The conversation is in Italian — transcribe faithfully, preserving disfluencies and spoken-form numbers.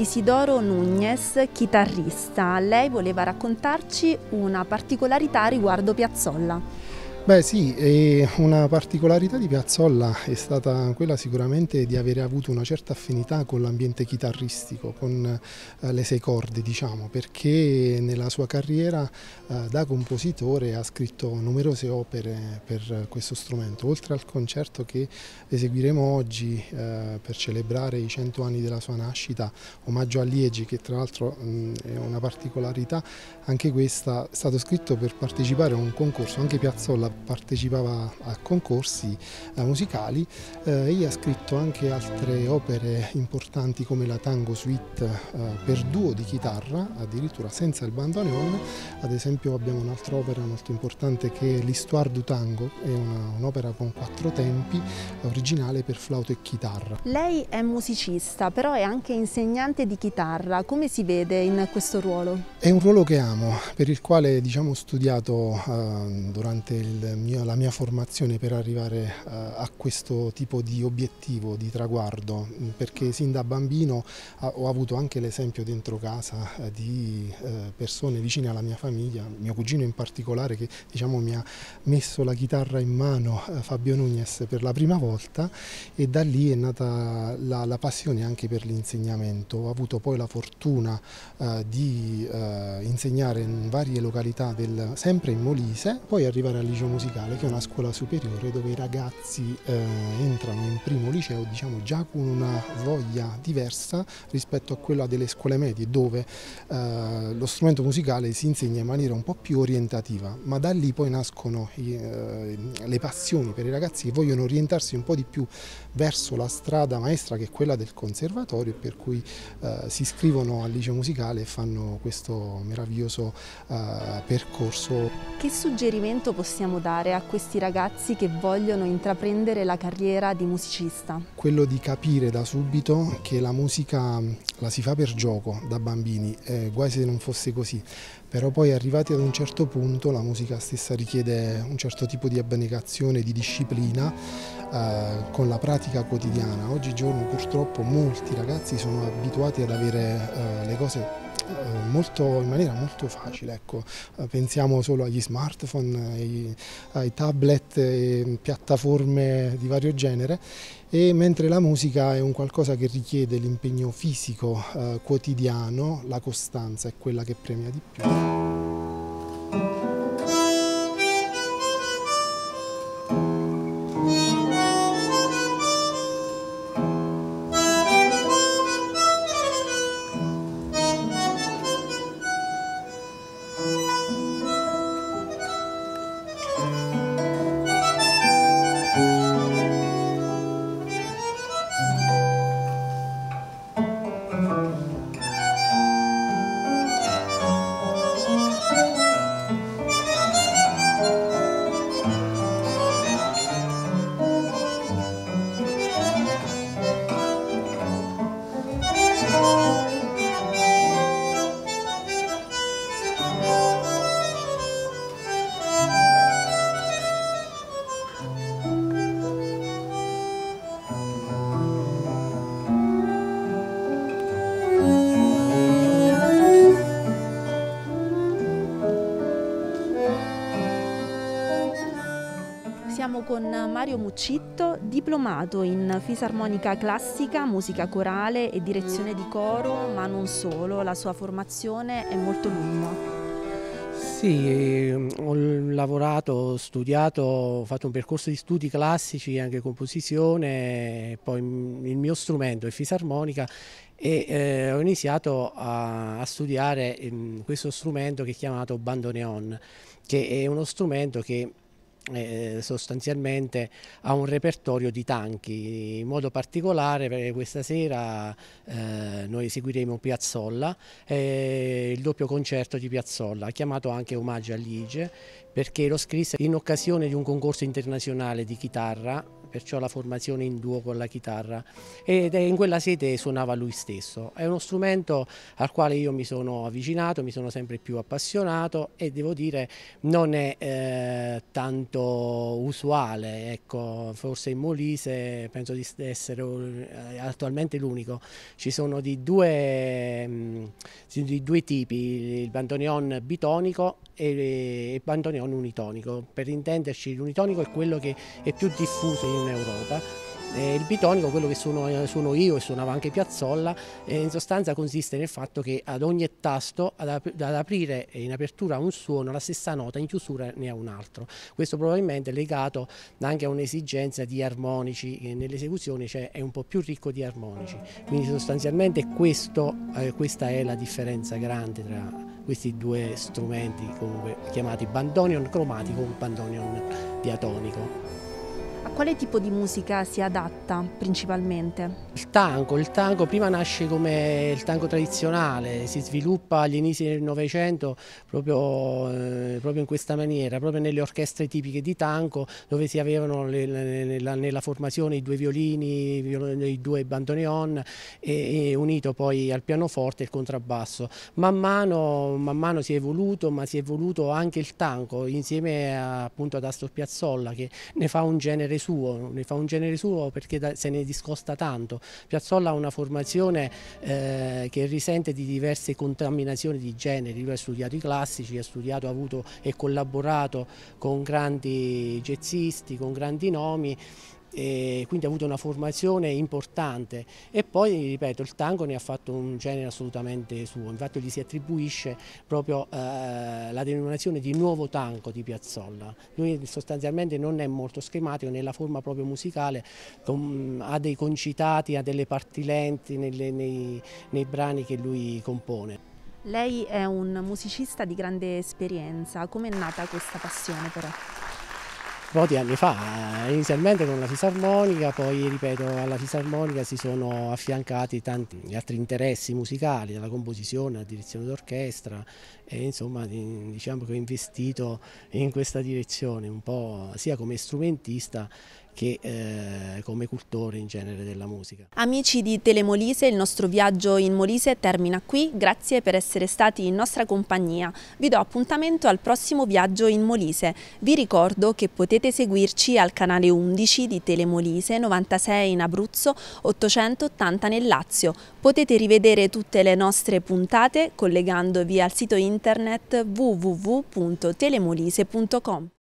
Isidoro Núñez, chitarrista. Lei voleva raccontarci una particolarità riguardo Piazzolla. Beh sì, e una particolarità di Piazzolla è stata quella sicuramente di avere avuto una certa affinità con l'ambiente chitarristico, con eh, le sei corde diciamo, perché nella sua carriera eh, da compositore ha scritto numerose opere per questo strumento, oltre al concerto che eseguiremo oggi eh, per celebrare i cento anni della sua nascita, omaggio a Liegi, che tra l'altro è una particolarità, anche questa è stato scritto per partecipare a un concorso. Anche Piazzolla partecipava a concorsi eh, musicali, eh, egli ha scritto anche altre opere importanti come la Tango Suite eh, per duo di chitarra, addirittura senza il bandoneon. Ad esempio abbiamo un'altra opera molto importante che è l'Histoire du Tango, è un'opera con quattro tempi, originale per flauto e chitarra. Lei è musicista, però è anche insegnante di chitarra. Come si vede in questo ruolo? È un ruolo che amo, per il quale diciamo, ho studiato eh, durante il mio, la mia formazione per arrivare eh, a questo tipo di obiettivo, di traguardo, perché sin da bambino eh, ho avuto anche l'esempio dentro casa eh, di eh, persone vicine alla mia famiglia, mio cugino in particolare che diciamo, mi ha messo la chitarra in mano, eh, Fabio Núñez, per la prima volta, e da lì è nata la, la passione anche per l'insegnamento. Ho avuto poi la fortuna eh, di eh, insegnare in varie località, del, sempre in Molise, poi arrivare al liceo musicale, che è una scuola superiore dove i ragazzi eh, entrano in primo liceo diciamo, già con una voglia diversa rispetto a quella delle scuole medie, dove eh, lo strumento musicale si insegna in maniera un po' più orientativa, ma da lì poi nascono i, eh, le passioni per i ragazzi che vogliono orientarsi un po' di più verso la strada maestra, che è quella del conservatorio, per cui eh, si iscrivono al liceo musicale e fanno questo meraviglioso eh, percorso. Che suggerimento possiamo dare a questi ragazzi che vogliono intraprendere la carriera di musicista? Quello di capire da subito che la musica la si fa per gioco da bambini, eh, guai se non fosse così, però poi arrivati ad un certo punto la musica stessa richiede un certo tipo di abnegazione, di disciplina eh, con la pratica quotidiana. Oggigiorno purtroppo molti ragazzi sono abituati ad avere eh, le cose Molto, in maniera molto facile, ecco. Pensiamo solo agli smartphone, ai, ai tablet e piattaforme di vario genere, e mentre la musica è un qualcosa che richiede l'impegno fisico eh, quotidiano, la costanza è quella che premia di più. Siamo con Mario Muccitto, diplomato in fisarmonica classica, musica corale e direzione di coro, ma non solo, la sua formazione è molto lunga. Sì, ho lavorato, ho studiato, ho fatto un percorso di studi classici, anche composizione, poi il mio strumento è fisarmonica e eh, ho iniziato a, a studiare eh, questo strumento che è chiamato bandoneon, che è uno strumento che Eh, sostanzialmente ha un repertorio di tanchi. In modo particolare per questa sera eh, noi eseguiremo Piazzolla, eh, il doppio concerto di Piazzolla, chiamato anche Omaggio a Liegi, perché lo scrisse in occasione di un concorso internazionale di chitarra perciò la formazione in duo con la chitarra, ed in quella sede suonava lui stesso. È uno strumento al quale io mi sono avvicinato, mi sono sempre più appassionato e devo dire non è eh, tanto usuale, ecco, forse in Molise penso di essere eh, attualmente l'unico. Ci sono di due, mh, di due tipi, il bandoneon bitonico e il bandoneon unitonico. Per intenderci, l'unitonico è quello che è più diffuso in Europa. Eh, il bitonico, quello che suono, suono io e suonava anche Piazzolla, eh, in sostanza consiste nel fatto che ad ogni tasto, ad, ap ad aprire in apertura un suono, la stessa nota, in chiusura ne ha un altro. Questo probabilmente è legato anche a un'esigenza di armonici, che nell'esecuzione cioè, è un po' più ricco di armonici. Quindi sostanzialmente questo, eh, questa è la differenza grande tra questi due strumenti, comunque chiamati bandoneon cromatico o bandoneon diatonico. A quale tipo di musica si adatta principalmente? Il tango, il tango prima nasce come il tango tradizionale, si sviluppa agli inizi del Novecento proprio, eh, proprio in questa maniera, proprio nelle orchestre tipiche di tango, dove si avevano le, le, nella, nella formazione i due violini, i due bandoneon e, e unito poi al pianoforte il contrabbasso. Man mano, man mano si è evoluto, ma si è evoluto anche il tango insieme a, appunto ad Astor Piazzolla, che ne fa un genere suo, ne fa un genere suo perché da, se ne discosta tanto. Piazzolla ha una formazione eh, che risente di diverse contaminazioni di generi. Lui ha studiato i classici, ha studiato, ha avuto e collaborato con grandi jazzisti, con grandi nomi, e quindi ha avuto una formazione importante. E poi, ripeto, il tango ne ha fatto un genere assolutamente suo, infatti gli si attribuisce proprio eh, la denominazione di nuovo tango di Piazzolla. Lui sostanzialmente non è molto schematico nella forma proprio musicale, con, ha dei concitati, ha delle parti lenti nelle, nei, nei brani che lui compone. Lei è un musicista di grande esperienza, come è nata questa passione però? Molti anni fa, inizialmente con la fisarmonica, poi ripeto alla fisarmonica si sono affiancati tanti altri interessi musicali, dalla composizione alla direzione d'orchestra, e insomma diciamo che ho investito in questa direzione un po' sia come strumentista che eh, come cultore in genere della musica. Amici di Telemolise, il nostro viaggio in Molise termina qui, grazie per essere stati in nostra compagnia. Vi do appuntamento al prossimo viaggio in Molise. Vi ricordo che potete seguirci al canale undici di Telemolise, novantasei in Abruzzo, ottocentottanta nel Lazio. Potete rivedere tutte le nostre puntate collegandovi al sito internet w w w punto telemolise punto com.